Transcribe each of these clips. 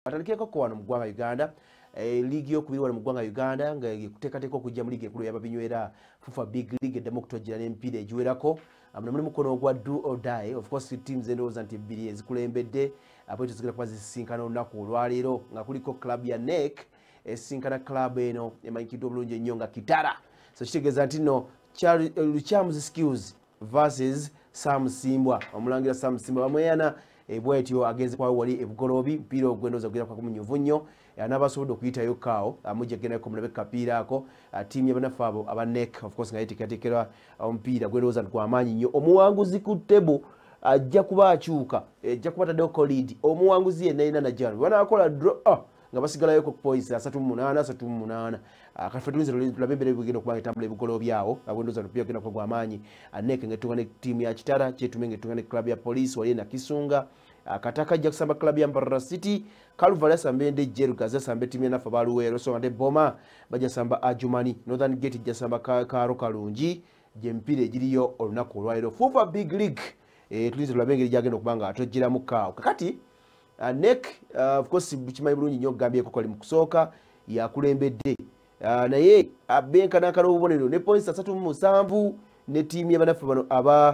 Atandikeko ko wano mu ggwanga Uganda ligi yokubiri wano mu ggwanga Uganda nga kuteekateeka okujja mu ligi enkulu y'ababinywera FUFA Big League eddemu okutojjera n'emipiira egiwerako muli mukono ogwa do or die. Of course teams endowooza nti ebbiri ezikulembedde apo tuzigenda kuba zisisinkana olunaku olwaleero nga kuliko club ya NEC esinkana club eno emanyikiddwa obulungi ennyo nga Kitara. So kitegeeza nti nno Lucham's Skills versus Sam Simbwa. Omulangira Sam Simbwa bamweyana bwetyo agenze kwa wali ebugolobi mpira ogwendoza kugira kwa kumunyovu nnyo n'abasobodde okuyitayo kaawo amujja genda ku mulabe kapiira ako tiimu y'abanafu aba NEC of course nga yeteekateekera omupiira gwendoza gw'amaanyi nnyo. Omuwanguzi ku tebo ajja kuba akyuka ajja kuba taddeo kolidi omuwanguzi yenna alina najjano banakola draw nga basigalayo ku points 38 kaffe tulabe embeera bigenda okuba etambula ebigolobi awo abwendoza omupiira genda kuba gw'amaanyi NEC ng'ettunga ne ttiimu ya Kitara kyetume ng'ettunga ne club ya police wali na Kisunga Kataka ajja kusamba club ya Mbarara City Calvary asambe ende Jerugaza asambe ttiimu y'anafu abaluweero so ate Boma bajja samba Ajumani Northern Gate ejja samba Karo Kalungi gye emipiira egiriyo olunaku olwaleero FUFA Big League tulinze tulabe engeri gyagenda okuba nga atojjeramu kaawo kakati NEC of course kimanyi bulungi nnyo okugambyeko kali mu kusooka yakulembedde naye abenkanankana obubonero ne points 37 ne ttiimu y'abanafu bano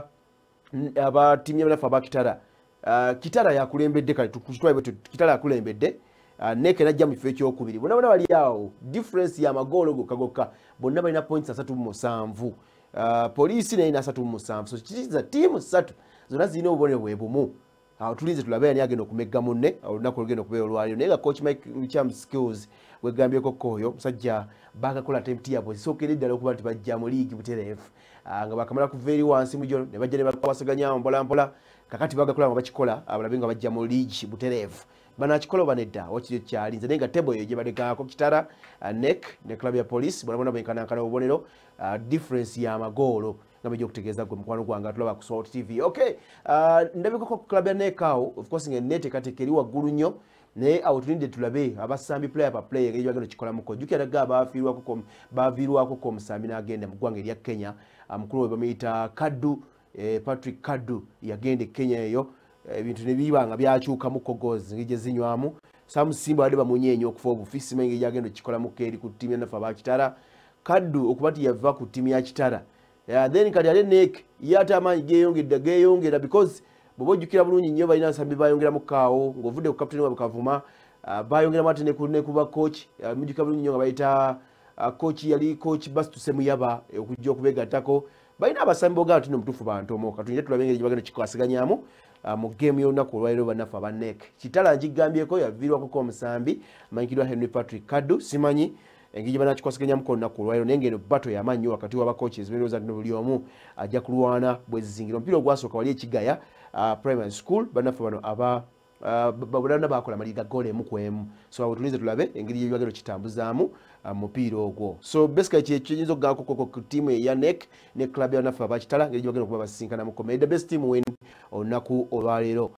aba ttiimu y'abanafu aba Kitara Kitara yakulembedde kale tukitwaye Kitara yakulembedde NEC najja mu kifo ekyokubiri bonna bali awo difference ya magolo gokka bonna balina points 37 poliisi naye na 37 so kiriza ttiimu 3 zonna zirina obubonero bwe bumu awo tulinze tulabe ani agenda okumegga munne olunaku olugenda okubeera olwaliro naye nga coach Mike Lucham's Skills wegambyeko koyo musajja bagakola attempt yabwe zisookera eddala okuba nti bajja mu liigi butereevu nga bakamala kuva eri wansi mujo ne bajja ne bakwasaganya mpolampola kakati bagakola nga bakikola abalabe nga bajja mu liigi butereevu banakikola banedda wakiri kyalinze naye nga tebo eyo gye balekako Kitara NEC ne club ya police bonabona benkanankana obubonero difference ya magolo nga bijja okutegeeza gwe mukwano gwange atulaba ku Sport TV. Okay, ndabikako ku club ya NEC awo of course nga neteekateeka eri waggulu nnyo naye awo tulinde tulabe abasambi player pa player engeri bagenda okikolamuko jjukira dagga baaviirwako ko omusambi n'agenda mu ggwanga erya Kenya mukulu we bamuyita Kaddu Patrick Kaddu yagenda Kenya eyo ebintu ne biba nga byakyukamu kogozi ngije zinywamu Sam Simba bade bamunyeenya okufa obufisi menge yagenda okikolamuko eri ku ttiimu y'anafu aba Kitara Kaddu okuba ti yava ku ttiimu ya Kitara then kati ate NEC yata amaanyi geeyongera because bw'ojjukira bulungi nnyo balina nsambi bayongera mu kaawo ng'ovudde ku kapiteni wabwe Kavuma bayongeramu ate ne kuba coach mujjukira bulungi nnyo nga bayita coach yali coach Bastu Semuyaba okujja okubeegattako balina abasambi boogala tino mutuufu bantomo katunye tulabe engeri gye bagenda kikwasiganyamu mu game y'olunaku olwaleero bannafu aba NEC. Kitala ngigambyeko yaviirwako omusambi amanyikiddwa Henry Patrick Kaddu simanyi engeri banakikwasiganya ko olunaku olwaleero naye ngeno bato yamanyi wakati w'aba coaches beerowooza nti buli omu ajja kulwana bwezizingira omupiira ogwasooka wali ekigaya primary school bannafu bano bonna bakola maliga goal emu ku emu so awo tulinze tulabe engeri yebagenda okitambuzaamu mupiira ogwo so basically kyekiyinza okugambako ku ttiimu eya NEC ne club y'abanafu aba Kitala engeri gyebagenda okuba basisinkana mu the best team win olunaku olwaleero